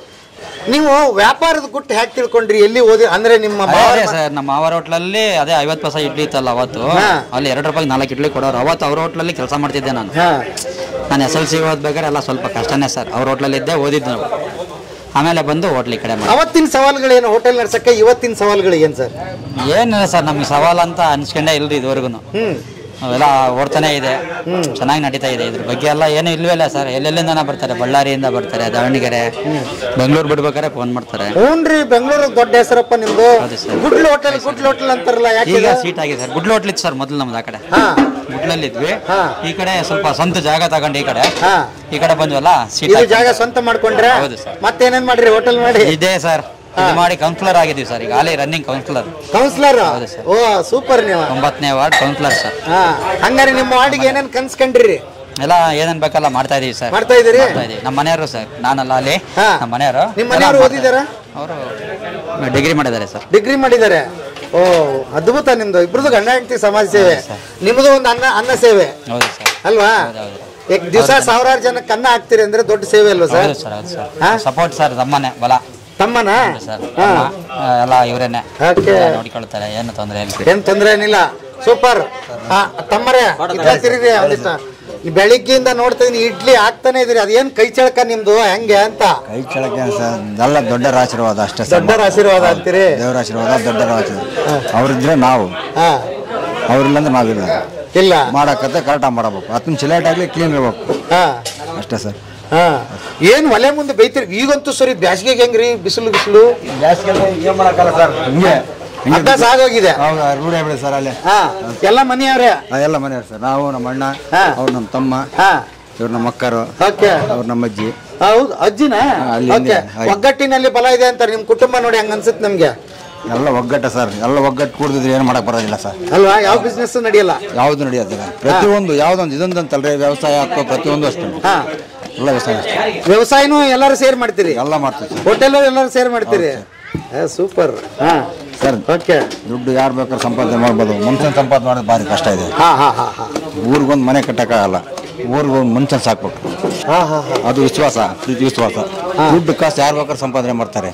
ನೀವು ವ್ಯಾಪಾರದ ಗುಟ್ಟು ಹ್ಯಾಕ್ ತಿಳ್ಕೊಂಡ್ರಿ ಎಲ್ಲಿ ಓದಿ ಅಂದ್ರೆ ನಿಮ್ಮ ಅದೇ ಸರ್ ನಮ್ಮ ಅವರ ಹೋಟ್ಲಲ್ಲಿ ಅದೇ ಐವತ್ತು ಪೈಸೆ ಇಡ್ಲಿ ಇತ್ತಲ್ಲ ಅವತ್ತು ಅಲ್ಲಿ ಎರಡು ರೂಪಾಯಿ ನಾಲ್ಕು ಇಡ್ಲಿ ಕೊಡೋರು ಅವತ್ತು ಅವ್ರ ಹೋಟ್ಲಲ್ಲಿ ಕೆಲಸ ಮಾಡ್ತಿದ್ದೆ ನಾನು ನಾನು ಎಸ್ ಎಲ್ ಸಿ ಓದ್ಬೇಕಾದ್ರೆ ಎಲ್ಲ ಸ್ವಲ್ಪ ಕಷ್ಟನೇ ಸರ್ ಅವ್ರ ಹೋಟ್ಲಲ್ಲಿ ಇದ್ದೆ ಓದಿದ್ದು ನಾವು ಆಮೇಲೆ ಬಂದು ಹೋಟ್ಲ್ ಈ ಕಡೆ ಮಾಡಿ ಅವತ್ತಿನ ಸವಾಲುಗಳೇನು ಹೋಟೆಲ್ ನಡ್ಸಕ್ಕೆ ಇವತ್ತಿನ ಸವಾಲುಗಳು ಏನು ಸರ್ ಏನಿಲ್ಲ ಸರ್ ನಮಗೆ ಸವಾಲು ಅಂತ ಅನ್ಸ್ಕೊಂಡೇ ಇಲ್ರಿ ಇದುವರೆಗೂ ಅವೆಲ್ಲ ಓಡ್ತಾನೆ ಇದೆ ಚೆನ್ನಾಗಿ ನಡೀತಾ ಇದೆ ಇದ್ರ ಬಗ್ಗೆ ಎಲ್ಲ ಏನು ಇಲ್ವೇ ಇಲ್ಲ ಸರ್ ಎಲ್ಲೆಲ್ಲಿಂದ ಬರ್ತಾರೆ ಬಳ್ಳಾರಿಯಿಂದ ಬರ್ತಾರೆ ದಾವಣಗೆರೆ ಬೆಂಗಳೂರು ಬಿಡ್ಬೇಕಾದ್ರೆ ಫೋನ್ ಮಾಡ್ತಾರೆ ಹ್ಞೂನ್ರಿ ಬೆಂಗಳೂರು ದೊಡ್ಡ ಹೆಸರಪ್ಪ ನಿಮ್ದು ಗುಡ್ಲು ಹೋಟೆಲ್ ಗುಡ್ಲು ಹೋಟೆಲ್ ಅಂತಾರಲ್ಲ ಯಾಕೆ ಈಗ ಸೀಟ್ ಆಗಿದೆ ಸರ್ ಗುಡ್ಲು ಹೋಟ್ಲ್ ಇತ್ತು ಸರ್ ಮೊದಲು ನಮ್ದು ಆ ಕಡೆ ಗುಡ್ಲಲ್ಲಿ ಇದ್ವಿ ಈ ಕಡೆ ಸ್ವಲ್ಪ ಸ್ವಂತ ಜಾಗ ತಗೊಂಡು ಈ ಕಡೆ ಈ ಕಡೆ ಬಂದ್ವಲ್ಲ ಸೀಟ್ ಜಾಗ ಸ್ವಂತ ಮಾಡ್ಕೊಂಡ್ರೆ ಹೌದು ಸರ್ ಮತ್ತೇನೇನ್ ಮಾಡ್ರಿ ಹೋಟೆಲ್ ಮಾಡಿ ಇದೆ ಸರ್ ಇದು ಮಾಡಿ ಕೌನ್ಸಿಲರ್ ಆಗಿದ್ದೀವಿ ಸರ್ ಈಗ ಹಾಲಿ running councillor councillor oh super ನೀವು ಒಂಬತ್ತನೇ ವಾರ್ಡ್ ಕೌನ್ಸಿಲರ್ ಸರ್ ಹಂಗಾರೆ ನಿಮ್ಮ ವಾರ್ಡಿಗೆ ಏನೇನ್ ಕನ್ಸ್ಕೊಂಡ್ರಿ ಎಲ್ಲ ಏನೇನ್ ಬೇಕಲ್ಲ ಮಾಡ್ತಾ ಇದೀವಿ ಸರ್ ಮಾಡ್ತಾ ಇದೀರಿ ನಮ್ಮ ಮನೆಯವರು ಸರ್ ನಾನಲ್ಲ ಅಲ್ಲಿ ನಮ್ಮ ಮನೆಯವರು ನಿಮ್ಮ ಮನೆಯವರು ಓದಿದಾರ ಅವರು ಡಿಗ್ರಿ ಮಾಡಿದ್ದಾರೆ ಸರ್ ಡಿಗ್ರಿ ಮಾಡಿದ್ದಾರೆ ಓ ಅದ್ಭುತ ನಿಮ್ದು ಇಬ್ರದ್ದು ಗಂಡ ಹೆಂಡತಿ ಸಮಾಜ ಸೇವೆ ನಿಮ್ದು ಒಂದು ಅನ್ನ ಅನ್ನ ಸೇವೆ ಹೌದು ಸರ್ ಅಲ್ವಾ ದಿವಸ ಸಾವಿರಾರು ಜನಕ್ಕೆ ಅನ್ನ ಹಾಕ್ತೀರಿ ಅಂದ್ರೆ ದೊಡ್ಡ ಸೇವೆ ಅಲ್ವಾ ಸರ್ ಸಪೋರ್ಟ್ ಸರ್ ತಮ್ಮನೆ ಬಲ ತಮ್ಮನ ಎಲ್ಲ ಇವರೇನೆ ನೋಡಿಕೊಳ್ತಾರೆ ಏನು ತೊಂದರೆ ಇಲ್ಲ ಏನ್ ತೊಂದರೆ ಏನಿಲ್ಲ ಸೂಪರ್ ತಮ್ಮರೇ ತಿರುಗಿ ಬೆಳಿಗ್ಗೆಯಿಂದ ನೋಡ್ತಾ ಇದೀನಿ ಇಡ್ಲಿ ಹಾಕ್ತಾನೆ ಇದ್ರಿ ಅದೇನ್ ಕೈ ಚಳಕ ನಿಮ್ದು ಹೆಂಗೆ ಅಂತ ಕೈ ಚಳಕ ಎಲ್ಲ ದೊಡ್ಡರ ಆಶೀರ್ವಾದ ಅಷ್ಟೇ ದೊಡ್ಡರ ಆಶೀರ್ವಾದ ಅಂತೀರಿ ದೇವರ ಆಶೀರ್ವಾದ ದೊಡ್ಡರ ಆಶೀರ್ವಾದ ಅವ್ರಿದ್ರೆ ನಾವು ಅವ್ರಿಲ್ಲ ಅಂದ್ರೆ ನಾವಿಲ್ಲ ಇಲ್ಲ ಮಾಡಕತ್ತೆ ಕರೆಕ್ಟಾಗಿ ಮಾಡಬೇಕು ಹತ್ತು ಚಿಲೇಟ್ ಆಗ್ಲಿ ಕ್ಲೀನ್ ಇರ್ಬೇಕು ಅಷ್ಟೇ ಸರ್ ಏನ್ ಒಲೆ ಮುಂದೆ ಬೈತಿರಿ ಈಗಂತೂ ಸರಿ ಬ್ಯಾಸಿಗೆಗೆ ಹೆಂಗ್ರಿ ಬಿಸಿಲು ಬಿಸಿಲು ಅಭ್ಯಾಸ ಆಗೋಗಿದೆ ರೂಢಿ ಆಗ್ಬಿಡಿ ಸರ್ ಅಲ್ಲಿ ಎಲ್ಲ ಮನೆಯವ್ರೆ ಎಲ್ಲ ಮನೆಯವ್ರು ಸರ್ ನಾವು ನಮ್ಮ ಅಣ್ಣ ಅವ್ರು ನಮ್ಮ ತಮ್ಮ ಇವ್ರು ನಮ್ಮ ಅಕ್ಕರು ಅವ್ರು ನಮ್ಮ ಅಜ್ಜಿ ಹೌದು ಅಜ್ಜಿನ ಒಗ್ಗಟ್ಟಿನಲ್ಲಿ ಬಲ ಇದೆ ಅಂತಾರೆ ನಿಮ್ ಕುಟುಂಬ ನೋಡಿ ಹಂಗ ಅನ್ಸುತ್ತೆ ನಮ್ಗೆ ಎಲ್ಲ ಒಗ್ಗಟ್ಟ ಸರ್ ಎಲ್ಲ ಒಗ್ಗಟ್ಟು ಕೂಡಿದ್ರೆ ಏನು ಮಾಡಕ್ ಬರೋದಿಲ್ಲ ಸರ್ ಅಲ್ವಾ ಯಾವ ಬಿಸ್ನೆಸ್ ನಡೆಯಲ್ಲ ಯಾವ್ದು ನಡೆಯೋದಿಲ್ಲ ಪ್ರತಿಯೊಂದು ಯಾವ್ದೊಂದು ಇದೊಂದಂತಲ್ರಿ ವ್ಯವಸಾಯ ಹಾಕೋ ಪ್ರತಿಯೊಂದು ಅಷ್ಟೇ ಎಲ್ಲ ವ್ಯವಸಾಯ ವ್ಯವಸಾಯನೂ ಎಲ್ಲರೂ ಸೇರ್ ಮಾಡ್ತೀರಿ ಎಲ್ಲ ಮಾಡ್ತೀವಿ ಹೋಟೆಲ್ ಎಲ್ಲರೂ ಸೇರ್ ಮಾಡ್ತೀರಿ ಸೂಪರ್ ಸರ್ ಓಕೆ ದುಡ್ಡು ಯಾರು ಬೇಕಾದ್ರೆ ಸಂಪಾದನೆ ಮಾಡ್ಬೋದು ಮನುಷ್ಯನ ಸಂಪಾದನೆ ಮಾಡೋದು ಭಾರಿ ಕಷ್ಟ ಇದೆ ಊರಿಗೊಂದು ಮನೆ ಕಟ್ಟಕ್ಕಾಗಲ್ಲ ಊರಿಗೊಂದು ಮನುಷ್ಯನ ಸಾಕ್ಬೇಕು ಅದು ವಿಶ್ವಾಸ ಪ್ರೀತಿ ವಿಶ್ವಾಸ ದುಡ್ಡು ಕಾಸು ಯಾರು ಬೇಕಾದ್ರೆ ಸಂಪಾದನೆ ಮಾಡ್ತಾರೆ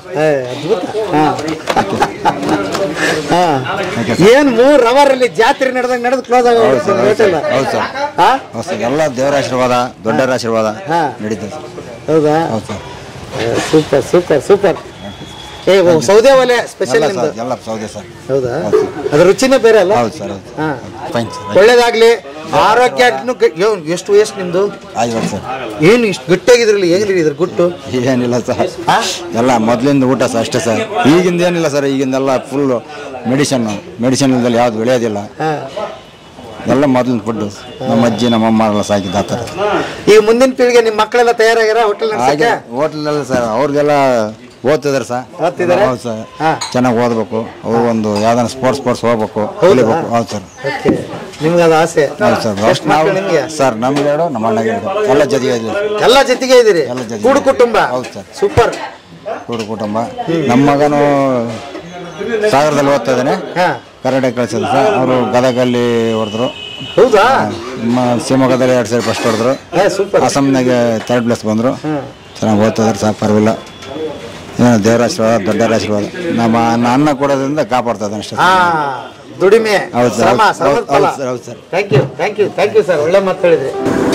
ಏನ್ ಮೂರ್ ಅವರ್ ಅಲ್ಲಿ ಜಾತ್ರೆ ನಡೆದಂಗ ನಡೆದು ಕ್ಲೋಸ್ ಆಗ ಹೌದು ಸರ್ ಹೌದು ಸರ್ ಎಲ್ಲ ದೇವರ ಆಶೀರ್ವಾದ ದೊಡ್ಡರ ಆಶೀರ್ವಾದ ನಡೀತದೆ ಹೌದಾ ಹೌದು ಸರ್ ಸೂಪರ್ ಸೂಪರ್ ಸೂಪರ್ ಏ ಸೌದೆ ಒಲೆ ಸ್ಪೆಷಲ್ ಎಲ್ಲ ಸೌದೆ ಸರ್ ಹೌದಾ ಅದ್ರ ರುಚಿನೇ ಬೇರೆ ಅಲ್ಲ ಹೌದು ಸರ್ ಫೈನ್ ಸರ್ ಒಳ್ಳೇದಾಗ್ಲಿ ಆರೋಗ್ಯ ಎಷ್ಟು ವಯಸ್ಸು ನಿಮ್ದು ಐವತ್ತು ಸರ್ ಏನು ಇಷ್ಟು ಗಟ್ಟಿಯಾಗಿದ್ರಲ್ಲ ಹೇಗ್ರಿ ಇದ್ರ ಗುಟ್ಟು ಏನಿಲ್ಲ ಸರ್ ಎಲ್ಲ ಮೊದಲಿಂದ ಊಟ ಸರ್ ಅಷ್ಟೇ ಸರ್ ಈಗಿಂದ ಏನಿಲ್ಲ ಸರ್ ಈಗಿಂದೆಲ್ಲ ಫುಲ್ ಮೆಡಿಸಿನ್ ಮೆಡಿಸಿನ್ ಇಲ್ದಲ್ಲಿ ಯಾವ್ದು ಬೆಳೆಯೋದಿಲ್ಲ ಎಲ್ಲ ಮೊದಲಿನ ಫುಡ್ ನಮ್ಮ ಅಜ್ಜಿ ನಮ್ಮ ಅಮ್ಮ ಎಲ್ಲ ಸಾಕಿದ್ದ ಆ ಥರ ಈಗ ಮುಂದಿನ ಪೀಳಿಗೆ ನಿಮ್ಮ ಮಕ್ಕಳೆಲ್ಲ ತಯಾರಾಗ್ಯಾರ ಹೋಟೆಲ್ ಹೋಟೆಲ್ನೆಲ್ಲ ಸರ್ ಅವ್ರಿಗೆಲ್ಲ ಓದ್ತಿದಾರೆ ಸರ್ ಹೌದು ಸರ್ ಚೆನ್ನಾಗಿ ಓದ್ಬೇಕು ಅವ್ರು ಒಂದು ಯಾವ್ದಾನ ಸ್ಪೋರ್ಟ್ಸ್ ಸ್ಪೋರ್ಟ್ಸ್ ಹೋಗ್ಬೇಕು ಕಲಿಬೇಕು ಹೌದು ಸರ್ ನಿಮ್ಗೆ ಅದು ಆಸೆ ಹೌದು ಸರ್ ಅಷ್ಟು ನಾವು ಸರ್ ನಮ್ಗೆ ಎರಡು ನಮ್ಮ ಅಣ್ಣಗೆ ಎಲ್ಲ ಜೊತೆಗೆ ಇದ್ದೀವಿ ಎಲ್ಲ ಜೊತೆಗೆ ಇದ್ದೀರಿ ಎಲ್ಲ ಜೊತೆಗೆ ಕೂಡು ಕುಟುಂಬ ಹೌದು ಸರ್ ಸೂಪರ್ ಕೂಡು ಕುಟುಂಬ ನಮ್ಮ ಮಗನು ಸಾಗರದಲ್ಲಿ ಓದ್ತಾ ಇದ್ದಾನೆ ಕರ್ನಾಟಕ ಕಳಿಸಿದ್ರು ಸರ್ ಅವರು ಗದಗಲ್ಲಿ ಹೊಡೆದ್ರು ಹೌದಾ ನಮ್ಮ ಶಿವಮೊಗ್ಗದಲ್ಲಿ ಎರಡು ಸರಿ ಫಸ್ಟ್ ಹೊಡೆದ್ರು ಅಸ್ಸಾಂನಾಗೆ ಥರ್ಡ್ ಪ್ಲೇಸ್ ಬಂದರು ಚೆನ್ನಾಗಿ ಓದ್ತಾ ಇದ್ದಾರೆ ಸರ್ ಪರವಾಗಿಲ್ಲ ದೇವರ ಆಶೀರ್ವಾದ ದೊಡ್ಡರ ಆಶೀರ್ವಾದ ನಮ್ಮ ಅನ್ನ ಕೊಡೋದ್ರಿಂದ ಕಾಪಾಡ್ತಾ ಇದ್ದಾನೆ ಅಷ್ಟೇ ದುಡಿಮೆ ಹೌದು ಸರ್ ಹೌದು ಸರ್ ಹೌದು sir thank you thank you thank you sir ಒಳ್ಳೆ ಮಾತು ಹೇಳಿದ್ರಿ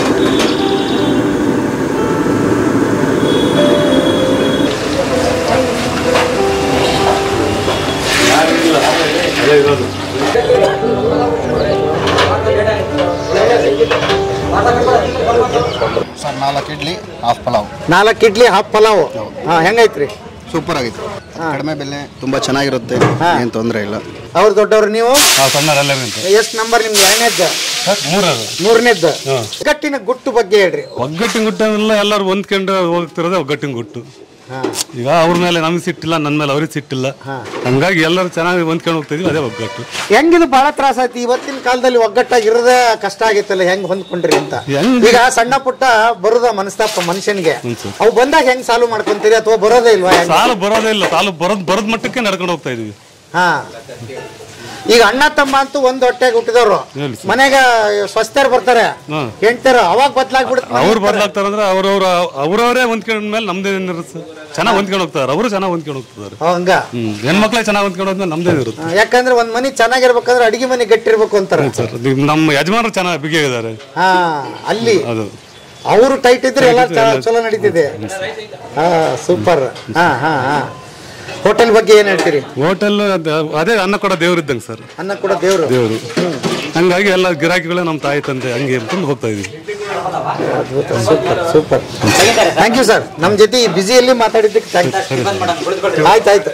ಸರ್ ನಾಲ್ಕು ಇಡ್ಲಿ ಹಾಫ್ ಪಲಾವ್ ನಾಲ್ಕು ಇಡ್ಲಿ ಹಾಫ್ ಪಲಾವ್ ಹಾಂ ಹೆಂಗೈತ್ರಿ ಸೂಪರ್ ಆಗೈತೆ ಕಡಿಮೆ ಬೆಲೆ ತುಂಬಾ ಚೆನ್ನಾಗಿರುತ್ತೆ ಏನು ತೊಂದರೆ ಇಲ್ಲ ಅವ್ರು ದೊಡ್ಡವ್ರು ನೀವು ಎಷ್ಟು ನಂಬರ್ ನಿಮ್ದು ಎರಡನೇದ್ದು ಮೂರನೇದ್ದು ಒಗ್ಗಟ್ಟಿನ ಗುಟ್ಟು ಬಗ್ಗೆ ಹೇಳ್ರಿ ಒಗ್ಗಟ್ಟಿನ ಗುಟ್ಟೆಲ್ಲ ಎಲ್ಲರೂ ಹೊಂದ್ಕೊಂಡು ಹೋಗ್ತಿರೋದೇ ಒಗ್ಗಟ್ಟಿನ ಗುಟ್ಟು ಈಗ ಅವ್ರ ಮೇಲೆ ನಮ್ಗೆ ಸಿಟ್ಟಿಲ್ಲ ನನ್ನ ಮೇಲೆ ಅವ್ರಿಗೆ ಸಿಟ್ಟಿಲ್ಲ ಹಂಗಾಗಿ ಎಲ್ಲರೂ ಚೆನ್ನಾಗಿ ಹೊಂದ್ಕೊಂಡು ಹೋಗ್ತಾ ಇದೀವಿ ಅದೇ ಒಗ್ಗಟ್ಟು ಹೆಂಗಿದು ಬಹಳ ತ್ರಾಸ ಆಯ್ತು ಇವತ್ತಿನ ಕಾಲದಲ್ಲಿ ಒಗ್ಗಟ್ಟಾಗಿ ಇರೋದೇ ಕಷ್ಟ ಆಗಿತ್ತಲ್ಲ ಹೆಂಗ್ ಹೊಂದ್ಕೊಂಡ್ರಿ ಅಂತ ಈಗ ಸಣ್ಣ ಪುಟ್ಟ ಬರೋದ ಮನಸ್ತಾಪ ಮನುಷ್ಯನ್ಗೆ ಅವು ಬಂದಾಗ ಹೆಂಗ್ ಸಾಲ್ವ್ ಮಾಡ್ಕೊಂತೀರಿ ಅಥವಾ ಬರೋದೇ ಇಲ್ವಾ ಸಾಲು ಬರೋದೇ ಇಲ್ಲ ಸಾಲು ಬರೋದ್ ಬರೋದ್ ಮಟ್ಟಕ್ಕೆ ನಡ್ಕೊಂಡು ಹೋಗ್ತಾ ಇದೀವಿ ಹಾ ಈಗ ಅಣ್ಣ ತಮ್ಮ ಅಂತೂ ಒಂದ್ ಹೊಟ್ಟೆಗೆ ಹುಟ್ಟಿದವ್ರು ಮನೆಗ ಸ್ವಸ್ಥರು ಬರ್ತಾರೆ ಹೆಂಡ್ತಾರ ಅವಾಗ ಬದ್ಲಾಗ್ಬಿಡುತ್ತೆ ಅವ್ರು ಬದ್ಲಾಗ್ತಾರಂದ್ರೆ ಅವ್ರವ್ರ ಅವ್ರವರೇ ಹೊಂದ್ಕೊಂಡ್ ಮೇಲೆ ನಮ್ದೇ ಏನಿರುತ್ತೆ ಚೆನ್ನಾಗ್ ಹೊಂದ್ಕೊಂಡು ಹೋಗ್ತಾರೆ ಅವರು ಚೆನ್ನಾಗ್ ಹೊಂದ್ಕೊಂಡು ಹೋಗ್ತಾರೆ ಹಂಗ ಹೆಣ್ಮಕ್ಳೇ ಚೆನ್ನಾಗ್ ಹೊಂದ್ಕೊಂಡು ಹೋದ್ಮೇಲೆ ನಮ್ದೇ ಇರುತ್ತೆ ಯಾಕಂದ್ರೆ ಒಂದ್ ಮನಿ ಚೆನ್ನಾಗಿರ್ಬೇಕಂದ್ರೆ ಅಡಿಗೆ ಮನೆ ಗಟ್ಟಿರ್ಬೇಕು ಅಂತಾರೆ ಸರ್ ನಮ್ಮ ಯಜಮಾನರು ಚೆನ್ನಾಗಿ ಬಿಗಿಯಾಗಿದ್ದಾರೆ ಹಾ ಅಲ್ಲಿ ಅದು ಅವರು ಟೈಟ್ ಇದ್ರೆ ಎಲ್ಲ ಚಲೋ ನಡೀತಿದೆ ಹಾ ಸೂಪರ್ ಹಾ ಹಾ ಹಾ ಹೋಟೆಲ್ ಬಗ್ಗೆ ಏನ್ ಹೇಳ್ತೀರಿ ಹೋಟೆಲ್ ಅದೇ ಅನ್ನ ಕೂಡ ದೇವ್ರ ಇದ್ದಂಗೆ ಸರ್ ಅನ್ನ ಕೂಡ ದೇವ್ರು ದೇವ್ರು ಹಂಗಾಗಿ ಎಲ್ಲ ಗಿರಾಕಿಗಳೇ ನಮ್ಮ ತಾಯಿ ತಂದೆ ಹಂಗೆ ಅಂತಂದು ಹೋಗ್ತಾ ಇದೀವಿ super super thank you sir ನಮ್ಮ ಜೊತೆ ಬಿಸಿಯಲ್ಲಿ ಮಾತಾಡಿದ್ದಕ್ಕೆ ಥ್ಯಾಂಕ್ಸ್ ಆಯ್ತು ಆಯ್ತು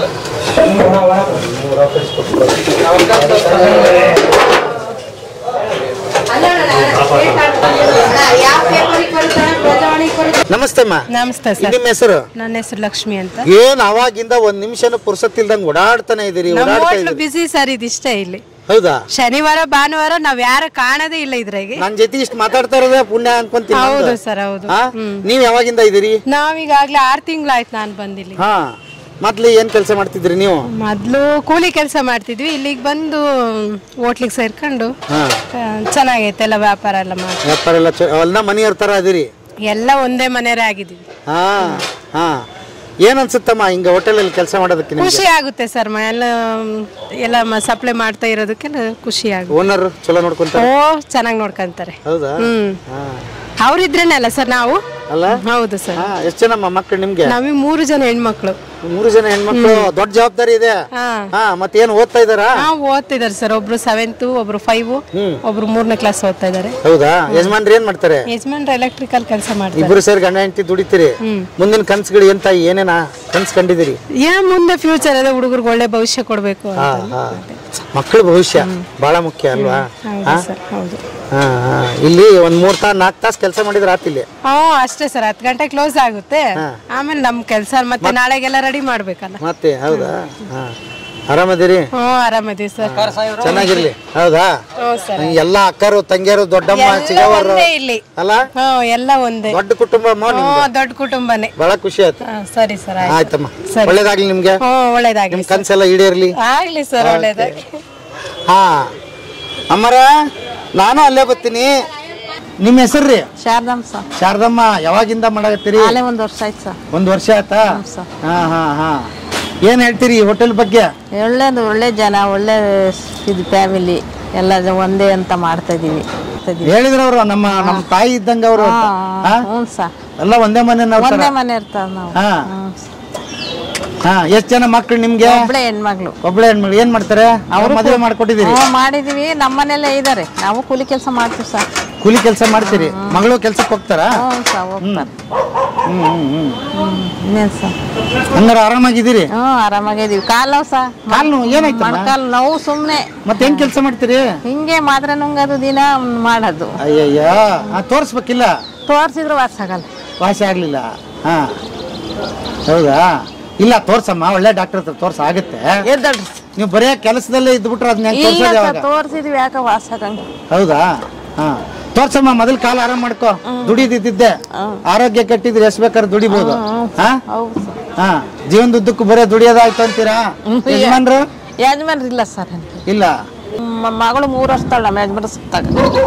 ನಮಸ್ತೆ ಅಮ್ಮ. ನಮಸ್ತೆ ಸರ್. ನಿಮ್ಮ ಹೆಸರು? ನನ್ನ ಹೆಸರು ಲಕ್ಷ್ಮಿ ಅಂತ. ಏನ್ ಅವಾಗಿಂದ ಒಂದ್ ನಿಮಿಷನೂ ಪುರ್ಸತ್ತಿಲ್ದಂಗ್ ಓಡಾಡ್ತಾನೆ ಇದೀರಿ ಬಿಸಿ ಸರ್ ಇದಿಷ್ಟೇ ಇಲ್ಲಿ. ಹೌದಾ? ಶನಿವಾರ ಭಾನುವಾರ ನಾವ್ ಯಾರು ಕಾಣದೇ ಇಲ್ಲ ಇದ್ರಾಗೆ. ನನ್ ಜೊತೆ ಇಷ್ಟ ಮಾತಾಡ್ತಾ ಇರೋದೇ ಪುಣ್ಯ ಅನ್ಕೊಂತೀನಿ. ಹೌದು ಸರ್ ಹೌದು. ನೀವ್ ಯಾವಾಗಿಂದ ಇದೀರಿ? ನಾವೀಗಾಗ್ಲೇ ಆರ್ ತಿಂಗಳಾಯ್ತು ನಾನ್ ಬಂದಿಲ್ಲಿ. ಹಾ ಮೊದ್ಲು ಏನ್ ಕೆಲಸ ಮಾಡ್ತಿದ್ರಿ ನೀವು? ಮೊದ್ಲು ಕೂಲಿ ಕೆಲಸ ಮಾಡ್ತಿದ್ವಿ, ಇಲ್ಲಿಗೆ ಬಂದು ಹೋಟ್ಲಿಗೆ ಸೇರ್ಕೊಂಡು ಚೆನ್ನಾಗೈತೆ ಎಲ್ಲ ವ್ಯಾಪಾರ ಎಲ್ಲ ಮಾಡಿ. ವ್ಯಾಪಾರ ಎಲ್ಲ ಎಲ್ಲ ಮನೆಯವ್ರ ತರ ಅದೀರಿ? ಎಲ್ಲ ಒಂದೇ ಮನೆಯವರೇ ಆಗಿದ್ದೀವಿ. ಹಾ ಹಾ ಏನ್ ಅನ್ಸುತ್ತಮ್ಮ ಹಿಂಗ ಹೋಟೆಲ್ ಅಲ್ಲಿ ಕೆಲಸ ಮಾಡೋದಕ್ಕೆ? ಖುಷಿ ಆಗುತ್ತೆ ಸರ್, ಎಲ್ಲ ಎಲ್ಲ ಸಪ್ಲೈ ಮಾಡ್ತಾ ಇರೋದಕ್ಕೆಲ್ಲ ಖುಷಿ ಆಗುತ್ತೆ. ಓನರ್ ಚಲೋ ನೋಡ್ಕೊಂತಾರೆ? ಓ ಚೆನ್ನಾಗಿ ನೋಡ್ಕೊಂತಾರೆ. ಹೌದಾ? ಹ್ಮ್ ಅವ್ರಿದ್ರೇನೆ ಅಲ್ಲ ಸರ್ ನಾವು. ಅಲ್ಲ ಹೌದು ಸರ್. ಎಷ್ಟು ಜನ ಮಕ್ಕಳು ನಿಮ್ಗೆ? ನಮಗೆ ಮೂರು ಜನ ಹೆಣ್ಮಕ್ಳು. ಮೂರು ಜನ ಹೆಣ್ಮಕ್ಳು, ದೊಡ್ಡ ಜವಾಬ್ದಾರಿ ಇದೆ. ಹಾ ಮತ್ತೆ ಏನ್ ಓದ್ತಾ ಇದಾರಾ? ಹಾ ಓದ್ತಿದಾರೆ ಸರ್, ಒಬ್ರು ಸೆವೆಂತ್, ಒಬ್ರು ಫೈವ್, ಒಬ್ರು ಮೂರನೇ ಕ್ಲಾಸ್ ಓದ್ತಾ ಇದಾರೆ. ಹೌದಾ? ಯಜಮಾನ್ರು ಏನ್ ಮಾಡ್ತಾರೆ? ಯಜಮಾನ್ರು ಎಲೆಕ್ಟ್ರಿಕಲ್ ಕೆಲಸ ಮಾಡ್ತಾರೆ. ಇಬ್ರು ಸೇರಿ ಗಂಡ ಹೆಂಡತಿ ದುಡಿತೀರಿ. ಮುಂದಿನ ಕನ್ಸುಗಳು ಏನ್ ತಾಯಿ ಏನೇನಾ ಕನ್ಸ್ ಕಂಡಿದ್ದೀರಿ? ಏನ್ ಮುಂದೆ ಫ್ಯೂಚರ್ ಅದ, ಹುಡುಗರಿಗೆ ಒಳ್ಳೆ ಭವಿಷ್ಯ ಕೊಡ್ಬೇಕು. ಮಕ್ಕಳ ಭವಿಷ್ಯ ಬಹಳ ಮುಖ್ಯ ಅಲ್ವಾ? ಹೌದು. ಇಲ್ಲಿ ಒಂದ್ ಮೂರ್ ತಾಸ್ ನಾಲ್ಕು ತಾಸ್ ಕೆಲಸ ಮಾಡಿದ್ರೆ ಆತಿಲ್ಲಿ? ಹಾ ಅಷ್ಟೇ ಸರ್, ಹತ್ತು ಗಂಟೆ ಕ್ಲೋಸ್ ಆಗುತ್ತೆ. ಆಮೇಲೆ ನಮ್ ಕೆಲಸ ಮತ್ತೆ ನಾಳೆಗೆಲ್ಲ ರೆಡಿ ಮಾಡ್ಬೇಕಲ್ಲ ಮತ್ತೆ. ಹೌದಾ? ಆರಾಮದಿರಿ? ಹ್ಮ್ ಆರಾಮದಿ ಸರ್. ಚೆನ್ನಾಗಿರ್ಲಿ. ಹೌದಾ? ಎಲ್ಲಾ ಅಕ್ಕರು ತಂಗಿಯರು ದೊಡ್ಡಮ್ಮ ಚಿಕ್ಕವರು ಇಲ್ಲಿ ಅಲ್ಲ? ಎಲ್ಲ ಒಂದೇ ದೊಡ್ಡ ಕುಟುಂಬ. ದೊಡ್ಡ ಕುಟುಂಬನೇ. ಬಹಳ ಖುಷಿ ಆಯ್ತು. ಸರಿ ಸರ್. ಆಯ್ತಮ್ಮ, ಒಳ್ಳೇದಾಗ್ಲಿ ನಿಮ್ಗೆ. ಒಳ್ಳೇದಾಗ್ಲಿ. ನಿಮ್ ಕನ್ಸೆಲ್ಲ ಈಡೇರ್ಲಿ. ಆಗ್ಲಿ ಸರ್, ಒಳ್ಳೇದಾಗ್ಲಿ. ಹಾ ಅಮ್ಮರ ನಾನು ಅಲ್ಲೇ ಬರ್ತೀನಿ. ನಿಮ್ಮ ಹೆಸರ್ರಿ? ಶಾರದಮ್ಮ ಸರ್. ಶಾರದಮ್ಮ ಯಾವಾಗಿಂದ ಮಾಡಕತ್ತೀರಿ? ಒಂದ್ ವರ್ಷ ಆಯ್ತು ಸರ್. ಒಂದ್ ವರ್ಷ ಆಯ್ತಾ? ಹಾ ಹಾ ಹಾ ಏನ್ ಹೇಳ್ತೀರಿ ಈ ಹೋಟೆಲ್ ಬಗ್ಗೆ? ಒಳ್ಳೇದು, ಒಳ್ಳೆ ಜನ, ಒಳ್ಳೆ ಇದು ಫ್ಯಾಮಿಲಿ ಎಲ್ಲ ಒಂದೇ ಅಂತ ಮಾಡ್ತಾ ಇದೀವಿ. ಹೇಳಿದ್ರವ್ರು ನಮ್ಮ ನಮ್ಮ ತಾಯಿ ಇದ್ದಂಗ ಅವರು. ಎಲ್ಲ ಒಂದೇ ಮನೆ ಒಂದೇ ಮನೆ ಇರ್ತಾರ ನಾವು. ಹಾ ಎಷ್ಟ್ ಜನ ಮಕ್ಳು ನಿಮ್ಗೆ? ಒಬ್ಳೆ ಹೆಣ್ಮಗ್ಳು. ಒಬ್ಳೆ ಹೆಣ್ಮಗ್ಳು. ಏನ್ ಮಾಡ್ತಾರೆ? ಅವ್ರು ಮದುವೆ ಮಾಡ್ಕೊಟ್ಟಿದ್ದೀರಿ? ಮಾಡಿದೀವಿ, ನಮ್ಮ ಮನೇಲೆ ಇದಾರೆ. ನಾವು ಕೂಲಿ ಕೆಲಸ ಮಾಡ್ತೀವಿ ಸರ್. ಕೂಲಿ ಕೆಲಸ ಮಾಡ್ತೀರಿ? ಮಗಳು ಕೆಲ್ಸಕ್ಕೆ ಹೋಗ್ತಾರಾ? ಹ್ಮ್ ಹಂಗಾರ ಆರಾಮಾಗಿದ್ದೀರಿ? ಹ್ಮ್ ಆರಾಮಾಗಿದೀವಿ. ಕಾಲ್ ನೋವು ಸರ್. ಕಾಲ್ ನೋವು ಏನಾಯ್ತು? ಮೊಣಕಾಲ್ ನೋವು ಸುಮ್ನೆ. ಮತ್ತೆ ಹೆಂಗ್ ಕೆಲಸ ಮಾಡ್ತೀರಿ? ಹಿಂಗೆ ಮಾತ್ರ ನುಂಗದು, ದಿನ ಮಾಡೋದು. ಅಯ್ಯಯ್ಯ ತೋರ್ಸ್ಬೇಕಿಲ್ಲ? ತೋರ್ಸಿದ್ರು ವಾಸ ಆಗಲ್ಲ. ವಾಸ ಆಗ್ಲಿಲ್ಲ? ಹಾ ಹೌದಾ? ಇಲ್ಲ ತೋರ್ಸಮ್ಮ, ಒಳ್ಳೆ ಡಾಕ್ಟರ್ ಹತ್ರ ತೋರ್ಸ ಆಗುತ್ತೆ. ನೀವು ಬರೀ ಕೆಲಸದಲ್ಲೇ ಇದ್ಬಿಟ್ರೆ ಅದನ್ನ ತೋರ್ಸಿದ್ವಿ, ಯಾಕೆ ವಾಸ ಆಗಂಗ. ಹೌದಾ? ಹಾ ತೋರ್ಸಮ್ಮ, ಮೊದಲ್ ಕಾಲ ಆರಾಮ್ ಮಾಡ್ಕೋ. ದುಡಿದಿದ್ದೆ ಆರೋಗ್ಯ ಕಟ್ಟಿದ್ರೆ ಎಷ್ಟ್ ಬೇಕಾದ್ರೆ ದುಡಿಬಹುದು. ಹಾ ಜೀವನದುದ್ದಕ್ಕೂ ಬರೀ ದುಡಿಯೋದಾಯ್ತು ಅಂತೀರಾ? ಯಜಮಾನ್ರು? ಯಜಮಾನ್ರು ಇಲ್ಲ ಸರ್. ಇಲ್ಲ. ಮಗಳು ಮೂರು ವರ್ಷ ತಳ ನಮ್ಮ ಯಜಮಾನ್ರು ಸುತ್ತಾಗ.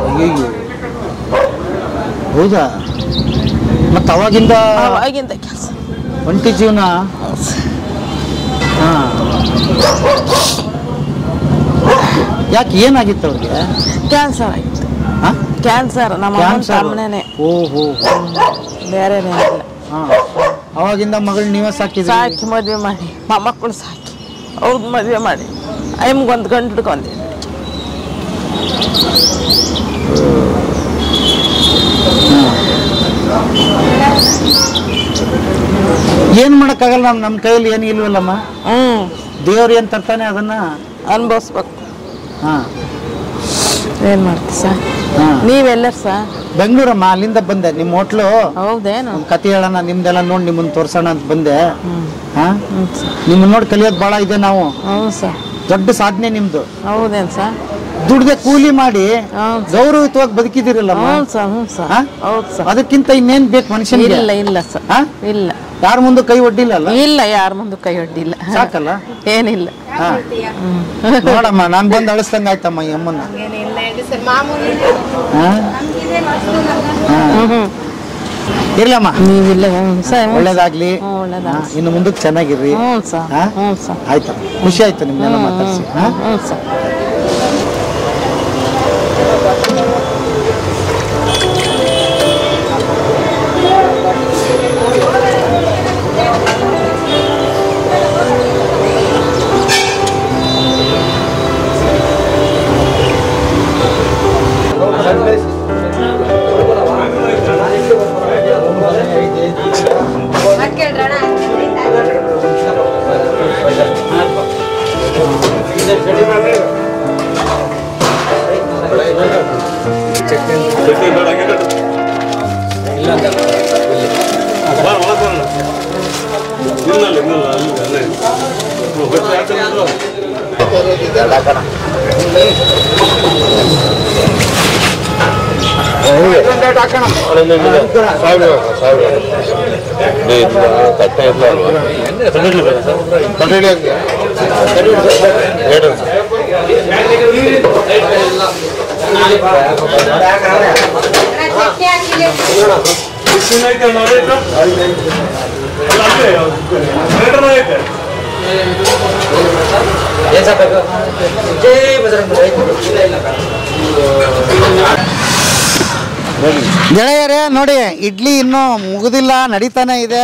ಹೌದಾ? ಮತ್ತ ಅವಾಗಿಂದ ಅವಾಗಿಂದ ಕೆಲಸ ಒಂಟಿ ಜೀವನ. ಹಾ ಯಾಕೆ ಏನಾಗಿತ್ತು ಅವ್ರಿಗೆ? ಕ್ಯಾನ್ಸರ್ ಆಗಿತ್ತು. ಕ್ಯಾನ್ಸರ್ ನಮ್ಮ ಸಾಮನೆ. ಓಹೋ ಬೇರೆ ಇಲ್ಲ. ಅವಾಗಿಂದ ಮಗಳು ನೀವೇ ಸಾಕಿದ್ರಿ? ಸಾಕಿ ಮದುವೆ ಮಾಡಿ, ಮೊಮ್ಮಕ್ಕಳು ಸಾಕಿ ಅವ್ರದ್ದು ಮದುವೆ ಮಾಡಿ ಐಮ್ಗೊಂದು ಗಂಟು ಹಿಡ್ಕೊಂಡಿ. ಏನ್ ಮಾಡಕ್ಕಾಗಲ್ಲ. ನಮ್ ನಮ್ ಕೈಯಲ್ಲಿ ಏನು ಇಲ್ವಲ್ಲಮ್ಮ. ಹ್ಮ್ ದೇವ್ರು ಏನ್ ತರ್ತಾನೆ ಅದನ್ನ ಅನ್ಭವಿಸ್ಬೇಕು. ಹಾ ಏನ್ ಮಾಡ್ತಿ ಸರ್? ನೀವೆಲ್ಲ ಸರ್? ಬೆಂಗಳೂರಮ್ಮ, ಅಲ್ಲಿಂದ ಬಂದೆ. ನಿಮ್ ಹೋಟ್ಲು. ಹೌದೇನು? ಕತೆ ಹೇಳೋಣ, ನಿಮ್ದೆಲ್ಲ ನೋಡಿ ನಿಮ್ಮನ್ನ ತೋರ್ಸೋಣ ಅಂತ ಬಂದೆ. ಹಾ ನಿಮ್ಮನ್ನ ನೋಡಿ ಕಲಿಯೋದು ಬಹಳ ಇದೆ ನಾವು. ಹೌದು ಸರ್. ದೊಡ್ಡ ಸಾಧನೆ ನಿಮ್ದು. ಹೌದೇನ್ ಸರ್? ದುಡ್ದೆ ಕೂಲಿ ಮಾಡಿ ಗೌರವಯುತವಾಗಿ ಬದುಕಿದಿರಲ್ಲ. ಹೌದು ಸರ್. ಹೌದು ಸರ್. ಅದಕ್ಕಿಂತ ಇನ್ನೇನ್ ಬೇಕು ಮನುಷ್ಯನಿಗೆ? ಇಲ್ಲ ಇಲ್ಲ ಸರ್, ಇಲ್ಲ. ಯಾರ ಮುಂದೆ ಕೈ ಒಡ್ಡಿಲ್ಲ ಅಲ್ಲ? ಇಲ್ಲ, ಯಾರ ಮುಂದೆ ಕೈ ಒಡ್ಡಿಲ್ಲ. ಸಾಕಲ್ಲ? ಏನಿಲ್ಲ. ಹಾ. ನೋಡಮ್ಮ, ನಾನು ಬಂದು ಅಳಿಸ್ದಂಗೆ ಆಯ್ತಮ್ಮ ಈ ಅಮ್ಮನ್ನ. ಇರ್ಲಮ್ಮ, ಒಳ್ಳೇದಾಗ್ಲಿ, ಇನ್ನು ಮುಂದಕ್ಕೆ ಚೆನ್ನಾಗಿರ್ರಿ. ಆಯ್ತಾ, ಖುಷಿ ಆಯ್ತು ನಿಮ್ನೆಲ್ಲ ಮಾತಾಡ್ಸಿ. ಗೆಳೆಯರೇ ನೋಡಿ, ಇಡ್ಲಿ ಇನ್ನೂ ಮುಗಿದಿಲ್ಲ, ನಡೀತಾನೆ ಇದೆ.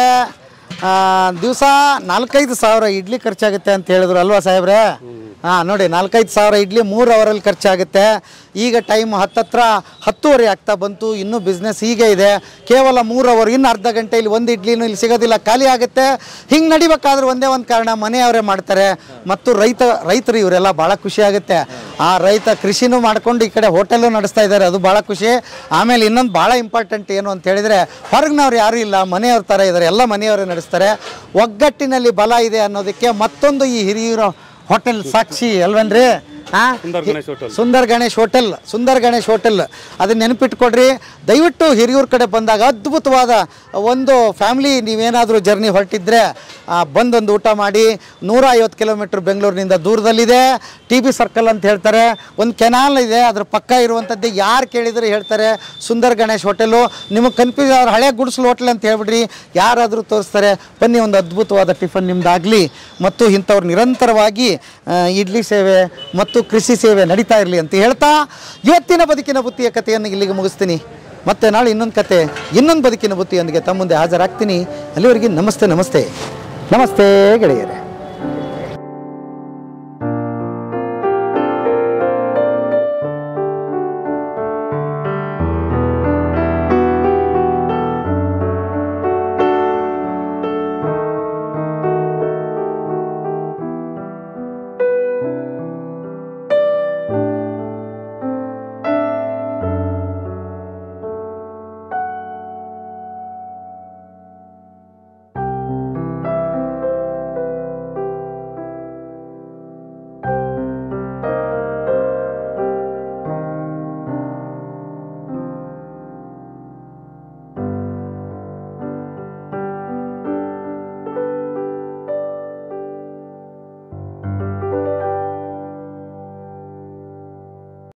ದಿವಸ ನಾಲ್ಕೈದು ಸಾವಿರ ಇಡ್ಲಿ ಖರ್ಚಾಗುತ್ತೆ ಅಂತ ಹೇಳಿದ್ರು ಅಲ್ವಾ ಸಾಹೇಬ್ರೆ? ಹಾಂ ನೋಡಿ, ನಾಲ್ಕೈದು ಸಾವಿರ ಇಡ್ಲಿ ಮೂರು ಅವರಲ್ಲಿ ಖರ್ಚಾಗುತ್ತೆ. ಈಗ ಟೈಮ್ ಹತ್ತತ್ರ ಹತ್ತುವರೆ ಆಗ್ತಾ ಬಂತು, ಇನ್ನೂ ಬಿಸ್ನೆಸ್ ಹೀಗೆ ಇದೆ. ಕೇವಲ ಮೂರು ಅವರ್, ಇನ್ನು ಅರ್ಧ ಗಂಟೆ ಇಲ್ಲಿ ಒಂದು ಇಡ್ಲಿನೂ ಇಲ್ಲಿ ಸಿಗೋದಿಲ್ಲ, ಖಾಲಿ ಆಗುತ್ತೆ. ಹಿಂಗೆ ನಡಿಬೇಕಾದ್ರೆ ಒಂದೇ ಒಂದು ಕಾರಣ, ಮನೆಯವರೇ ಮಾಡ್ತಾರೆ ಮತ್ತು ರೈತ ರೈತರು ಇವರೆಲ್ಲ ಭಾಳ ಖುಷಿ ಆಗುತ್ತೆ. ಆ ರೈತ ಕೃಷಿನೂ ಮಾಡ್ಕೊಂಡು ಈ ಕಡೆ ಹೋಟೆಲ್ಲು ನಡೆಸ್ತಾ ಇದ್ದಾರೆ, ಅದು ಭಾಳ ಖುಷಿ. ಆಮೇಲೆ ಇನ್ನೊಂದು ಭಾಳ ಇಂಪಾರ್ಟೆಂಟ್ ಏನು ಅಂತ ಹೇಳಿದರೆ, ಹೊರಗಿನವ್ರು ಯಾರೂ ಇಲ್ಲ, ಮನೆಯವ್ರ ಥರ ಇದ್ದಾರೆ, ಎಲ್ಲ ಮನೆಯವರೇ ನಡೆಸ್ತಾರೆ. ಒಗ್ಗಟ್ಟಿನಲ್ಲಿ ಬಲ ಇದೆ ಅನ್ನೋದಕ್ಕೆ ಮತ್ತೊಂದು ಈ ಹಿರಿಯೂರು ಹೋಟೆಲ್ ಸಾಕ್ಷಿ ಅಲ್ವೇನ್ರಿ? ಹಾಂ, ಸುಂದರ್ ಗಣೇಶ್ ಹೋಟೆಲ್, ಸುಂದರ್ ಗಣೇಶ್ ಹೋಟೆಲ್ ಅದನ್ನ ನೆನಪಿಟ್ಕೊಡ್ರಿ. ದಯವಿಟ್ಟು ಹಿರಿಯೂರ ಕಡೆ ಬಂದಾಗ ಅದ್ಭುತವಾದ ಒಂದು ಫ್ಯಾಮ್ಲಿ ನೀವೇನಾದರೂ ಜರ್ನಿ ಹೊರಟಿದ್ರೆ ಬಂದೊಂದು ಊಟ ಮಾಡಿ. ನೂರ ಐವತ್ತು ಕಿಲೋಮೀಟ್ರ್ ಬೆಂಗಳೂರಿನಿಂದ ದೂರದಲ್ಲಿದೆ. ಟಿ ಬಿ ಸರ್ಕಲ್ ಅಂತ ಹೇಳ್ತಾರೆ, ಒಂದು ಕೆನಾಲ್ ಇದೆ, ಅದ್ರ ಪಕ್ಕ ಇರುವಂಥದ್ದೇ. ಯಾರು ಕೇಳಿದರೆ ಹೇಳ್ತಾರೆ ಸುಂದರ್ ಗಣೇಶ್ ಹೋಟೆಲು. ನಿಮಗೆ ಕನ್ಫ್ಯೂಸ್ ಆದ್ರೆ ಹಳೆ ಗುಡ್ಸ್ಲು ಹೋಟೆಲ್ ಅಂತ ಹೇಳ್ಬಿಡ್ರಿ, ಯಾರಾದರೂ ತೋರಿಸ್ತಾರೆ. ಬನ್ನಿ, ಒಂದು ಅದ್ಭುತವಾದ ಟಿಫನ್ ನಿಮ್ದಾಗಲಿ. ಮತ್ತು ಇಂಥವ್ರು ನಿರಂತರವಾಗಿ ಇಡ್ಲಿ ಸೇವೆ ಮತ್ತು ಕೃಷಿ ಸೇವೆ ನಡೀತಾ ಇರಲಿ ಅಂತ ಹೇಳ್ತಾ ಇವತ್ತಿನ ಬದುಕಿನ ಬುತ್ತಿಯ ಕಥೆಯನ್ನು ಇಲ್ಲಿಗೆ ಮುಗಿಸ್ತೀನಿ. ಮತ್ತೆ ನಾಳೆ ಇನ್ನೊಂದು ಕತೆ, ಇನ್ನೊಂದು ಬದುಕಿನ ಬುತ್ತಿಯೊಂದಿಗೆ ತಮ್ಮ ಮುಂದೆ ಹಾಜರಾಗ್ತೀನಿ. ಅಲ್ಲಿವರೆಗೆ ನಮಸ್ತೆ ನಮಸ್ತೆ ನಮಸ್ತೆ ಗೆಳೆಯರೇ.